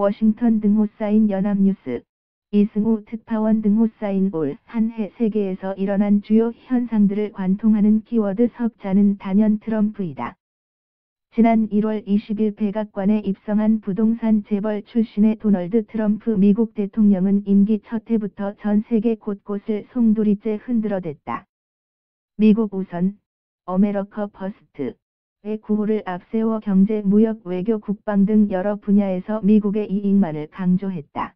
워싱턴 등호 사인 연합뉴스, 이승우 특파원 등호 사인 올 한 해 세계에서 일어난 주요 현상들을 관통하는 키워드 섭자는 단연 트럼프이다. 지난 1월 20일 백악관에 입성한 부동산 재벌 출신의 도널드 트럼프 미국 대통령은 임기 첫 해부터 전 세계 곳곳을 송두리째 흔들어댔다. 미국 우선, 어메리카 퍼스트의 구호를 앞세워 경제, 무역, 외교, 국방 등 여러 분야에서 미국의 이익만을 강조했다.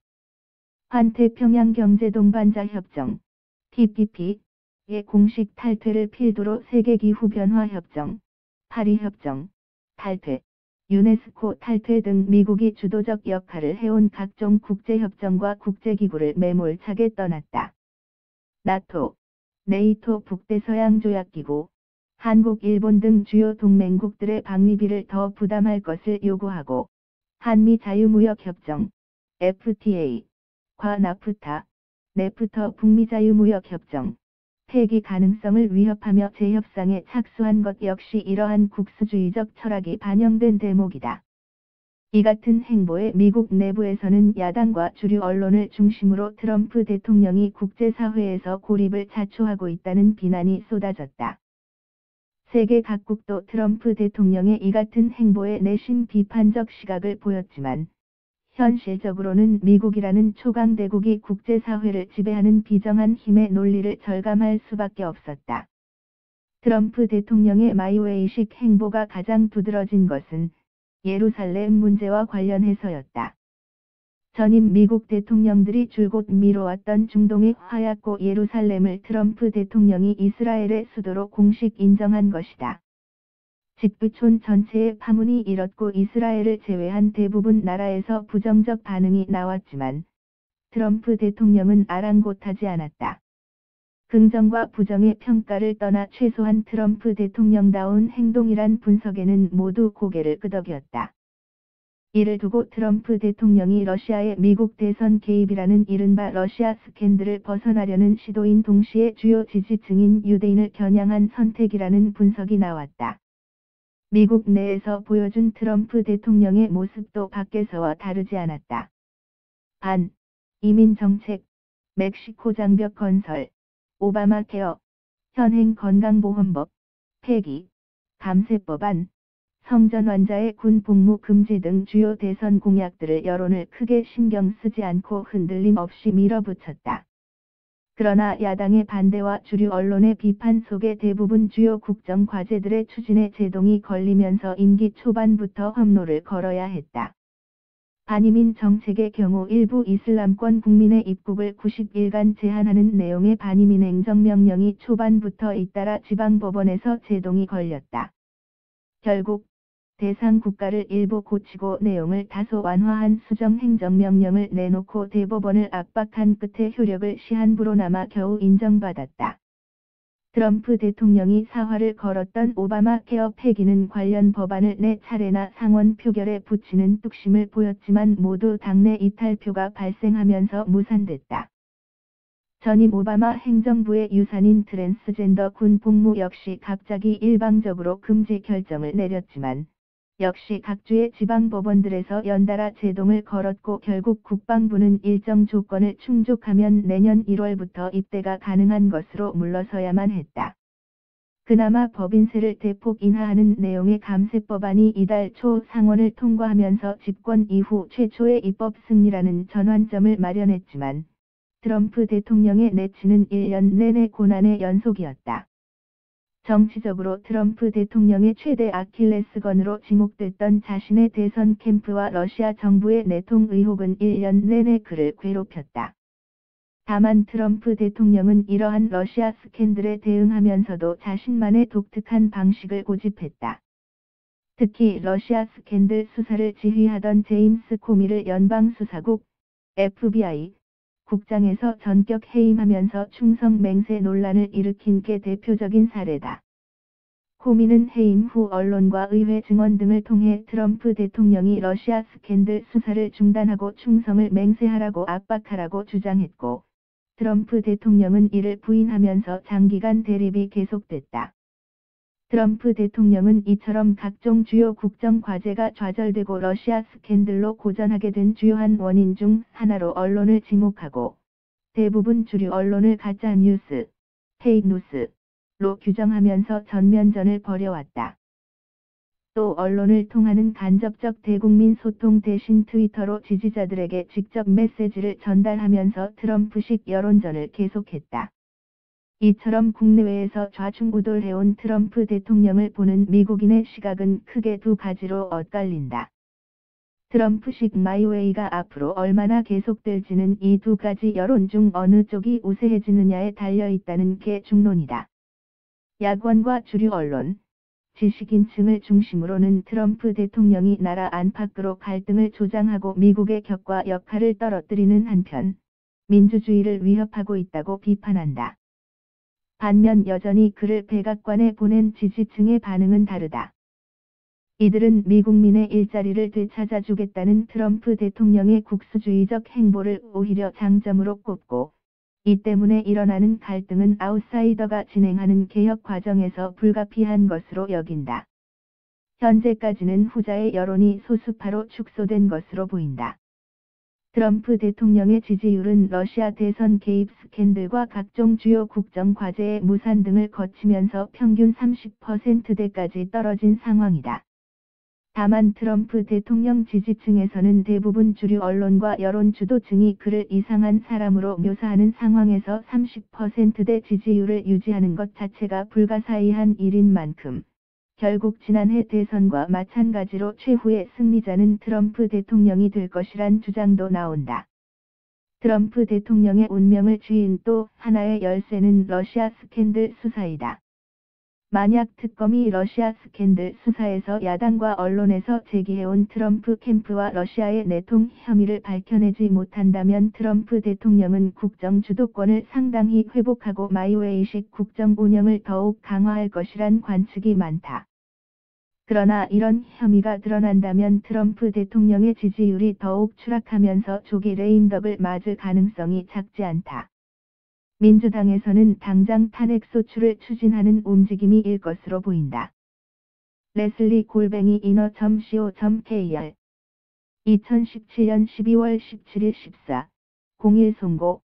환태평양 경제동반자 협정, TPP의 공식 탈퇴를 필두로 세계기후변화협정, 파리협정, 탈퇴, 유네스코 탈퇴 등 미국이 주도적 역할을 해온 각종 국제협정과 국제기구를 매몰차게 떠났다. 나토, 네이토 북대서양조약기구, 한국, 일본 등 주요 동맹국들의 방위비를 더 부담할 것을 요구하고, 한미 자유무역협정, FTA, 과 나프타, 네프터 북미 자유무역협정, 폐기 가능성을 위협하며 재협상에 착수한 것 역시 이러한 국수주의적 철학이 반영된 대목이다. 이 같은 행보에 미국 내부에서는 야당과 주류 언론을 중심으로 트럼프 대통령이 국제사회에서 고립을 자초하고 있다는 비난이 쏟아졌다. 세계 각국도 트럼프 대통령의 이 같은 행보에 내심 비판적 시각을 보였지만, 현실적으로는 미국이라는 초강대국이 국제사회를 지배하는 비정한 힘의 논리를 절감할 수밖에 없었다. 트럼프 대통령의 마이웨이식 행보가 가장 두드러진 것은 예루살렘 문제와 관련해서였다. 전임 미국 대통령들이 줄곧 미뤄왔던 중동의 화약고 예루살렘을 트럼프 대통령이 이스라엘의 수도로 공식 인정한 것이다. 직부촌 전체에 파문이 일었고 이스라엘을 제외한 대부분 나라에서 부정적 반응이 나왔지만 트럼프 대통령은 아랑곳하지 않았다. 긍정과 부정의 평가를 떠나 최소한 트럼프 대통령다운 행동이란 분석에는 모두 고개를 끄덕였다. 이를 두고 트럼프 대통령이 러시아의 미국 대선 개입이라는 이른바 러시아 스캔들을 벗어나려는 시도인 동시에 주요 지지층인 유대인을 겨냥한 선택이라는 분석이 나왔다. 미국 내에서 보여준 트럼프 대통령의 모습도 밖에서와 다르지 않았다. 반, 이민정책, 멕시코 장벽 건설, 오바마 케어, 현행 건강보험법, 폐기, 감세법안, 성전 환자의 군 복무 금지 등 주요 대선 공약들을 여론을 크게 신경 쓰지 않고 흔들림 없이 밀어붙였다. 그러나 야당의 반대와 주류 언론의 비판 속에 대부분 주요 국정 과제들의 추진에 제동이 걸리면서 임기 초반부터 험로를 걸어야 했다. 반이민 정책의 경우 일부 이슬람권 국민의 입국을 90일간 제한하는 내용의 반이민 행정명령이 초반부터 잇따라 지방법원에서 제동이 걸렸다. 결국 대상 국가를 일부 고치고 내용을 다소 완화한 수정행정명령을 내놓고 대법원을 압박한 끝에 효력을 시한부로 남아 겨우 인정받았다. 트럼프 대통령이 사활을 걸었던 오바마 케어 폐기는 관련 법안을 4차례나 상원 표결에 붙이는 뚝심을 보였지만 모두 당내 이탈표가 발생하면서 무산됐다. 전임 오바마 행정부의 유산인 트랜스젠더 군 복무 역시 갑자기 일방적으로 금지 결정을 내렸지만 역시 각주의 지방법원들에서 연달아 제동을 걸었고 결국 국방부는 일정 조건을 충족하면 내년 1월부터 입대가 가능한 것으로 물러서야만 했다. 그나마 법인세를 대폭 인하하는 내용의 감세법안이 이달 초 상원을 통과하면서 집권 이후 최초의 입법 승리라는 전환점을 마련했지만 트럼프 대통령의 내치는 1년 내내 고난의 연속이었다. 정치적으로 트럼프 대통령의 최대 아킬레스건으로 지목됐던 자신의 대선 캠프와 러시아 정부의 내통 의혹은 1년 내내 그를 괴롭혔다. 다만 트럼프 대통령은 이러한 러시아 스캔들에 대응하면서도 자신만의 독특한 방식을 고집했다. 특히 러시아 스캔들 수사를 지휘하던 제임스 코미를 연방수사국 FBI 국장에서 전격 해임하면서 충성 맹세 논란을 일으킨 게 대표적인 사례다. 코미는 해임 후 언론과 의회 증언 등을 통해 트럼프 대통령이 러시아 스캔들 수사를 중단하고 충성을 맹세하라고 압박하라고 주장했고, 트럼프 대통령은 이를 부인하면서 장기간 대립이 계속됐다. 트럼프 대통령은 이처럼 각종 주요 국정 과제가 좌절되고 러시아 스캔들로 고전하게 된 주요한 원인 중 하나로 언론을 지목하고 대부분 주류 언론을 가짜 뉴스, 페이크 뉴스로 규정하면서 전면전을 벌여왔다. 또 언론을 통하는 간접적 대국민 소통 대신 트위터로 지지자들에게 직접 메시지를 전달하면서 트럼프식 여론전을 계속했다. 이처럼 국내외에서 좌충우돌해온 트럼프 대통령을 보는 미국인의 시각은 크게 두 가지로 엇갈린다. 트럼프식 마이웨이가 앞으로 얼마나 계속될지는 이 두 가지 여론 중 어느 쪽이 우세해지느냐에 달려있다는 게 중론이다. 야권과 주류 언론, 지식인층을 중심으로는 트럼프 대통령이 나라 안팎으로 갈등을 조장하고 미국의 격과 역할을 떨어뜨리는 한편, 민주주의를 위협하고 있다고 비판한다. 반면 여전히 그를 백악관에 보낸 지지층의 반응은 다르다. 이들은 미국민의 일자리를 되찾아주겠다는 트럼프 대통령의 국수주의적 행보를 오히려 장점으로 꼽고, 이 때문에 일어나는 갈등은 아웃사이더가 진행하는 개혁 과정에서 불가피한 것으로 여긴다. 현재까지는 후자의 여론이 소수파로 축소된 것으로 보인다. 트럼프 대통령의 지지율은 러시아 대선 개입 스캔들과 각종 주요 국정 과제의 무산 등을 거치면서 평균 30%대까지 떨어진 상황이다. 다만 트럼프 대통령 지지층에서는 대부분 주류 언론과 여론 주도층이 그를 이상한 사람으로 묘사하는 상황에서 30%대 지지율을 유지하는 것 자체가 불가사의한 일인 만큼, 결국 지난해 대선과 마찬가지로 최후의 승리자는 트럼프 대통령이 될 것이란 주장도 나온다. 트럼프 대통령의 운명을 쥐인 또 하나의 열쇠는 러시아 스캔들 수사이다. 만약 특검이 러시아 스캔들 수사에서 야당과 언론에서 제기해온 트럼프 캠프와 러시아의 내통 혐의를 밝혀내지 못한다면 트럼프 대통령은 국정 주도권을 상당히 회복하고 마이웨이식 국정 운영을 더욱 강화할 것이란 관측이 많다. 그러나 이런 혐의가 드러난다면 트럼프 대통령의 지지율이 더욱 추락하면서 조기 레임덕을 맞을 가능성이 작지 않다. 민주당에서는 당장 탄핵 소추를 추진하는 움직임이 일 것으로 보인다. 레슬리 inner.co.kr 2017년 12월 17일 14, 01 송고